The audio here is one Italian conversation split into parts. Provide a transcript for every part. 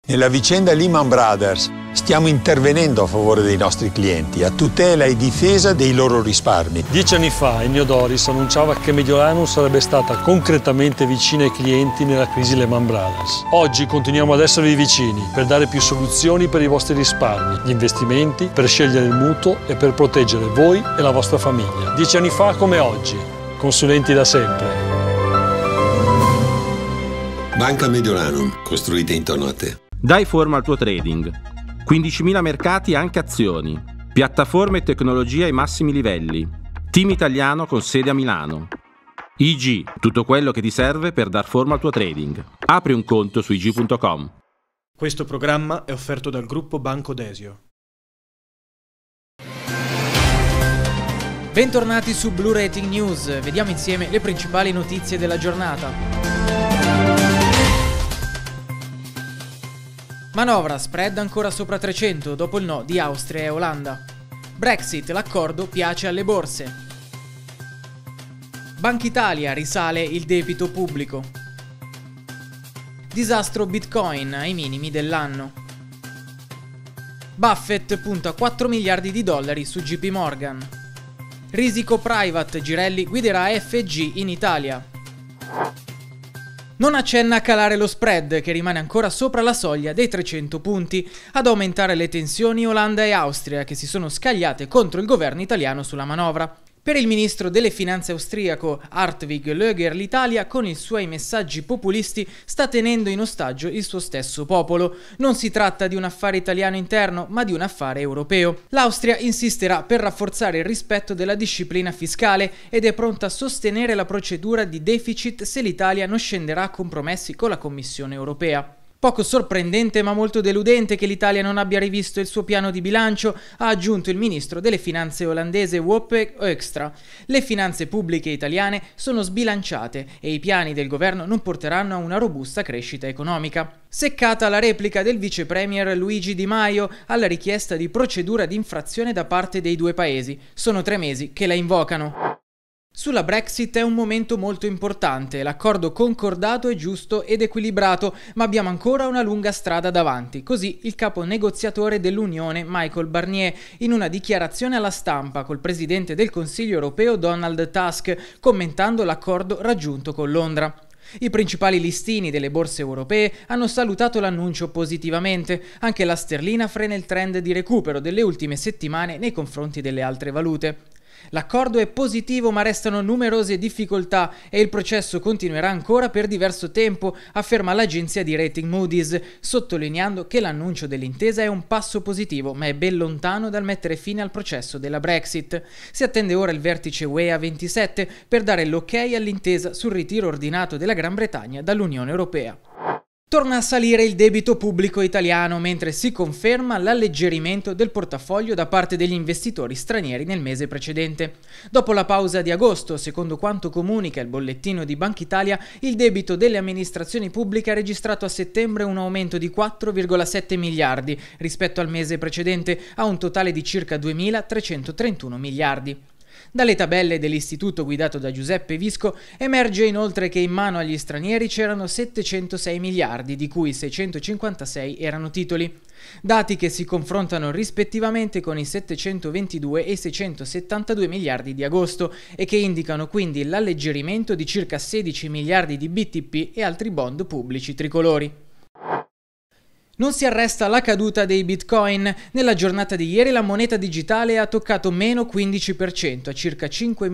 Nella vicenda Lehman Brothers stiamo intervenendo a favore dei nostri clienti, a tutela e difesa dei loro risparmi. 10 anni fa Ennio Doris annunciava che Mediolanum sarebbe stata concretamente vicina ai clienti nella crisi Lehman Brothers. Oggi continuiamo ad esservi vicini per dare più soluzioni per i vostri risparmi, gli investimenti, per scegliere il mutuo e per proteggere voi e la vostra famiglia. 10 anni fa come oggi, consulenti da sempre. Banca Mediolanum, costruite intorno a te. Dai forma al tuo trading. 15.000 mercati anche azioni. Piattaforme e tecnologia ai massimi livelli. Team italiano con sede a Milano. IG, tutto quello che ti serve per dar forma al tuo trading. Apri un conto su ig.com. Questo programma è offerto dal gruppo Banco Desio. Bentornati su Blue Rating News. Vediamo insieme le principali notizie della giornata. Manovra, spread ancora sopra 300 dopo il no di Austria e Olanda. Brexit, l'accordo piace alle borse. Banca Italia, risale il debito pubblico. Disastro Bitcoin ai minimi dell'anno. Buffett punta 4 miliardi di dollari su JP Morgan. Risico Private, Girelli guiderà FG in Italia. Non accenna a calare lo spread, che rimane ancora sopra la soglia dei 300 punti, ad aumentare le tensioni Olanda e Austria, che si sono scagliate contro il governo italiano sulla manovra. Per il ministro delle finanze austriaco Hartwig Löger, l'Italia, con i suoi messaggi populisti, sta tenendo in ostaggio il suo stesso popolo. Non si tratta di un affare italiano interno, ma di un affare europeo. L'Austria insisterà per rafforzare il rispetto della disciplina fiscale ed è pronta a sostenere la procedura di deficit se l'Italia non scenderà a compromessi con la Commissione europea. Poco sorprendente ma molto deludente che l'Italia non abbia rivisto il suo piano di bilancio, ha aggiunto il ministro delle finanze olandese Wopke Hoekstra. Le finanze pubbliche italiane sono sbilanciate e i piani del governo non porteranno a una robusta crescita economica. Seccata la replica del vice premier Luigi Di Maio alla richiesta di procedura di infrazione da parte dei due paesi. Sono 3 mesi che la invocano. Sulla Brexit è un momento molto importante, l'accordo concordato è giusto ed equilibrato, ma abbiamo ancora una lunga strada davanti, così il capo negoziatore dell'Unione Michel Barnier in una dichiarazione alla stampa col presidente del Consiglio europeo Donald Tusk, commentando l'accordo raggiunto con Londra. I principali listini delle borse europee hanno salutato l'annuncio positivamente, anche la sterlina frena il trend di recupero delle ultime settimane nei confronti delle altre valute. L'accordo è positivo ma restano numerose difficoltà e il processo continuerà ancora per diverso tempo, afferma l'agenzia di rating Moody's, sottolineando che l'annuncio dell'intesa è un passo positivo ma è ben lontano dal mettere fine al processo della Brexit. Si attende ora il vertice UE a 27 per dare l'ok all'intesa sul ritiro ordinato della Gran Bretagna dall'Unione Europea. Torna a salire il debito pubblico italiano mentre si conferma l'alleggerimento del portafoglio da parte degli investitori stranieri nel mese precedente. Dopo la pausa di agosto, secondo quanto comunica il bollettino di Banca Italia, il debito delle amministrazioni pubbliche ha registrato a settembre un aumento di 4,7 miliardi rispetto al mese precedente, a un totale di circa 2.331 miliardi. Dalle tabelle dell'istituto guidato da Giuseppe Visco emerge inoltre che in mano agli stranieri c'erano 706 miliardi, di cui 656 erano titoli. Dati che si confrontano rispettivamente con i 722 e i 672 miliardi di agosto e che indicano quindi l'alleggerimento di circa 16 miliardi di BTP e altri bond pubblici tricolori. Non si arresta la caduta dei bitcoin. Nella giornata di ieri la moneta digitale ha toccato meno 15% a circa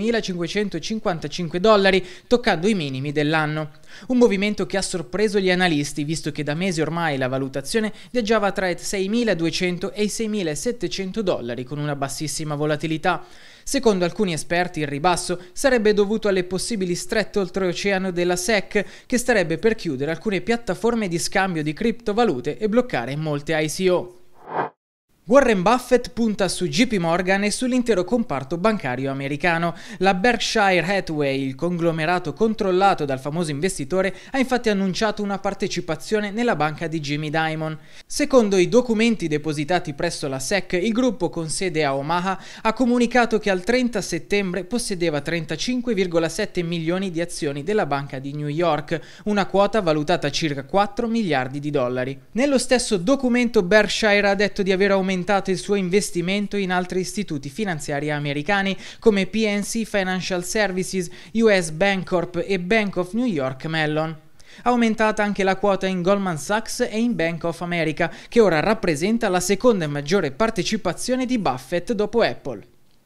5.555 dollari, toccando i minimi dell'anno. Un movimento che ha sorpreso gli analisti, visto che da mesi ormai la valutazione viaggiava tra i 6.200 e i 6.700 dollari con una bassissima volatilità. Secondo alcuni esperti il ribasso sarebbe dovuto alle possibili strette oltreoceano della SEC, che starebbe per chiudere alcune piattaforme di scambio di criptovalute e bloccare molte ICO. Warren Buffett punta su JP Morgan e sull'intero comparto bancario americano. La Berkshire Hathaway, il conglomerato controllato dal famoso investitore, ha infatti annunciato una partecipazione nella banca di Jamie Dimon. Secondo i documenti depositati presso la SEC, il gruppo con sede a Omaha ha comunicato che al 30 settembre possedeva 35,7 milioni di azioni della banca di New York, una quota valutata a circa 4 miliardi di dollari. Nello stesso documento Berkshire ha detto di aver aumentato il suo investimento in altri istituti finanziari americani come PNC Financial Services, US Bancorp e Bank of New York Mellon. Aumentata anche la quota in Goldman Sachs e in Bank of America, che ora rappresenta la seconda maggiore partecipazione di Buffett dopo Apple.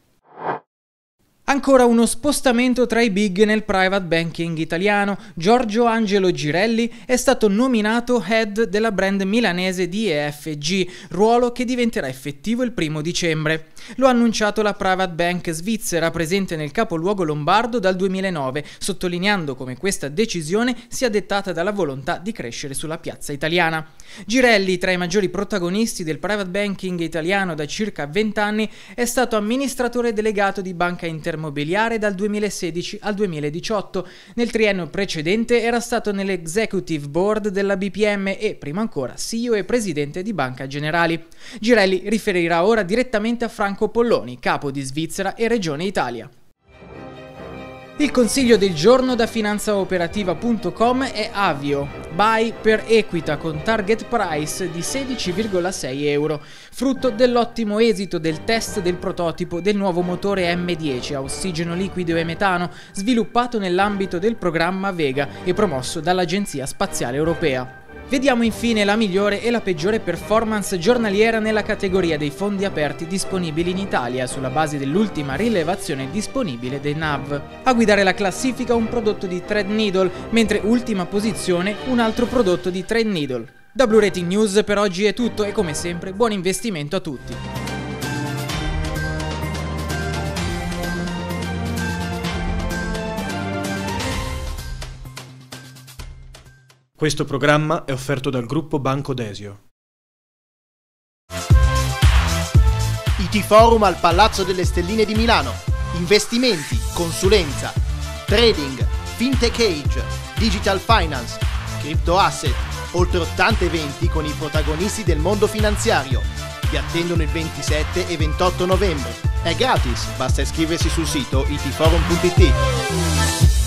Ancora uno spostamento tra i big nel private banking italiano. Giorgio Angelo Girelli è stato nominato head della brand milanese di EFG, ruolo che diventerà effettivo il 1 dicembre. Lo ha annunciato la private bank svizzera presente nel capoluogo lombardo dal 2009, sottolineando come questa decisione sia dettata dalla volontà di crescere sulla piazza italiana. Girelli, tra i maggiori protagonisti del private banking italiano da circa 20 anni, è stato amministratore delegato di Banca Intermobiliare dal 2016 al 2018. Nel triennio precedente era stato nell'executive board della BPM e, prima ancora, CEO e presidente di Banca Generali. Girelli riferirà ora direttamente a Franco Polloni, capo di Svizzera e Regione Italia. Il consiglio del giorno da finanzaoperativa.com è Avio, buy per Equita con target price di 16,6 euro, frutto dell'ottimo esito del test del prototipo del nuovo motore M10 a ossigeno liquido e metano sviluppato nell'ambito del programma Vega e promosso dall'Agenzia Spaziale Europea. Vediamo infine la migliore e la peggiore performance giornaliera nella categoria dei fondi aperti disponibili in Italia sulla base dell'ultima rilevazione disponibile dei NAV. A guidare la classifica un prodotto di Threadneedle, mentre ultima posizione un altro prodotto di Threadneedle. Da Blue Rating News per oggi è tutto e come sempre buon investimento a tutti. Questo programma è offerto dal gruppo Banco Desio. IT Forum al Palazzo delle Stelline di Milano. Investimenti, consulenza, trading, fintech age, digital finance, crypto asset, oltre 80 eventi con i protagonisti del mondo finanziario. Vi attendono il 27 e 28 novembre. È gratis, basta iscriversi sul sito itforum.it.